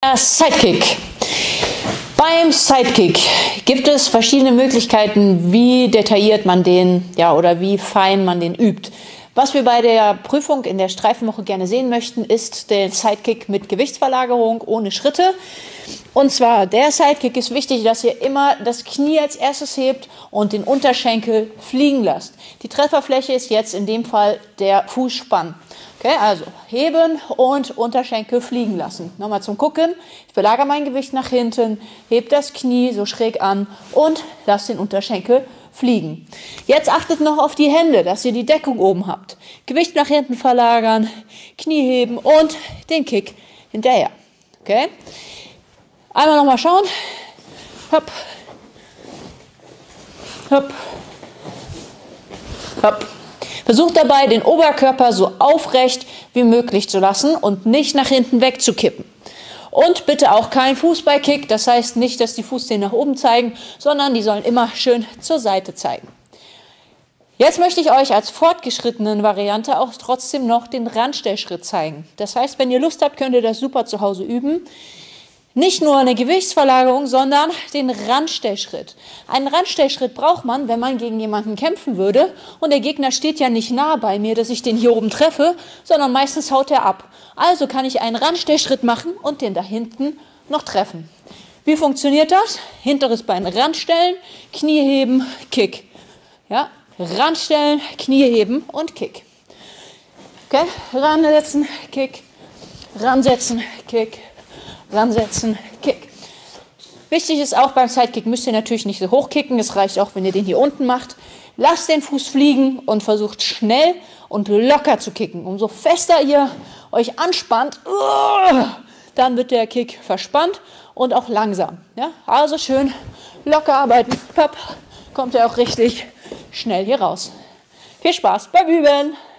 Der Sidekick. Beim Sidekick gibt es verschiedene Möglichkeiten, wie detailliert man den, oder wie fein man den übt. Was wir bei der Prüfung in der Streifenwoche gerne sehen möchten, ist der Sidekick mit Gewichtsverlagerung ohne Schritte. Und zwar, der Sidekick ist wichtig, dass ihr immer das Knie als erstes hebt und den Unterschenkel fliegen lasst. Die Trefferfläche ist jetzt in dem Fall der Fußspann. Okay, also heben und Unterschenkel fliegen lassen. Nochmal zum Gucken. Ich verlagere mein Gewicht nach hinten, heb das Knie so schräg an und lasse den Unterschenkel fliegen. Jetzt achtet noch auf die Hände, dass ihr die Deckung oben habt. Gewicht nach hinten verlagern, Knie heben und den Kick hinterher. Okay? Einmal nochmal schauen. Hopp. Hopp. Hopp. Versucht dabei, den Oberkörper so aufrecht wie möglich zu lassen und nicht nach hinten wegzukippen. Und bitte auch kein Fußballkick, das heißt nicht, dass die Fußzehen nach oben zeigen, sondern die sollen immer schön zur Seite zeigen. Jetzt möchte ich euch als fortgeschrittenen Variante auch trotzdem noch den Randstellschritt zeigen. Das heißt, wenn ihr Lust habt, könnt ihr das super zu Hause üben. Nicht nur eine Gewichtsverlagerung, sondern den Randstellschritt. Einen Randstellschritt braucht man, wenn man gegen jemanden kämpfen würde und der Gegner steht ja nicht nah bei mir, dass ich den hier oben treffe, sondern meistens haut er ab. Also kann ich einen Randstellschritt machen und den da hinten noch treffen. Wie funktioniert das? Hinteres Bein ranstellen, Knie heben, Kick. Ja, ranstellen, Knie heben und Kick. Okay, ransetzen, Kick, ransetzen, Kick. Ransetzen, Kick. Wichtig ist auch beim Sidekick, müsst ihr natürlich nicht so hoch kicken, es reicht auch, wenn ihr den hier unten macht. Lasst den Fuß fliegen und versucht schnell und locker zu kicken. Umso fester ihr euch anspannt, dann wird der Kick verspannt und auch langsam. Ja? Also schön locker arbeiten, kommt ihr auch richtig schnell hier raus. Viel Spaß beim Üben!